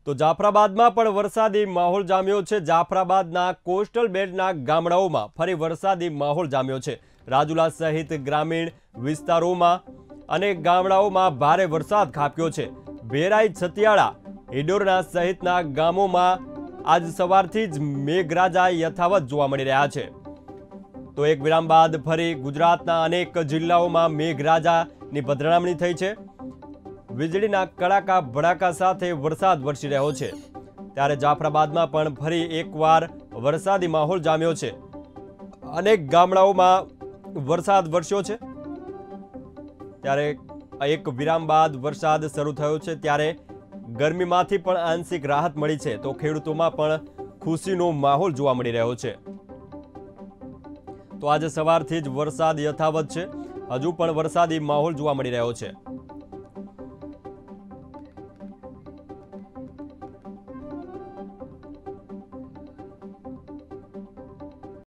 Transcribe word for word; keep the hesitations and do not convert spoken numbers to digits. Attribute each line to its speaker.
Speaker 1: તો જાફરાબાદમાં પણ વરસાદી માહોલ જામ્યો છે। જાફરાબાદના કોસ્ટલ બેલ્ટના ગામડાઓમાં ફરી વરસાદી માહોલ જામ્યો છે। રાજુલા સહિત ગ્રામીણ વિસ્તારોમાં અનેક ગામડાઓમાં ભારે વરસાદ ખાબક્યો છે। ભેરાઈ, છતિયાળા, ઈડોરના સહિતના ગામોમાં આજ સવારથી જ મેઘરાજા યથાવત જોવા મળી રહ્યા છે। તો એક વિરામ બાદ ફરી ગુજરાતના અનેક જિલ્લાઓમાં મેઘરાજાની પધરામણી થઈ છે। વીજળીના કડાકા ભડાકા સાથે વરસાદ વરસી રહ્યો છે, ત્યારે જાફરાબાદમાં પણ ફરી એકવાર વરસાદી માહોલ જામ્યો છે। અનેક ગામડાઓમાં વરસાદ વરસ્યો છે, ત્યારે એક વિરામ બાદ વરસાદ શરૂ થયો છે, ત્યારે ગરમીમાંથી પણ આંશિક રાહત મળી છે, તો ખેડૂતોમાં પણ ખુશીનો માહોલ જોવા મળી રહ્યો છે। તો આજે સવારથી જ વરસાદ યથાવત છે, હજુ પણ વરસાદી માહોલ જોવા મળી રહ્યો છે।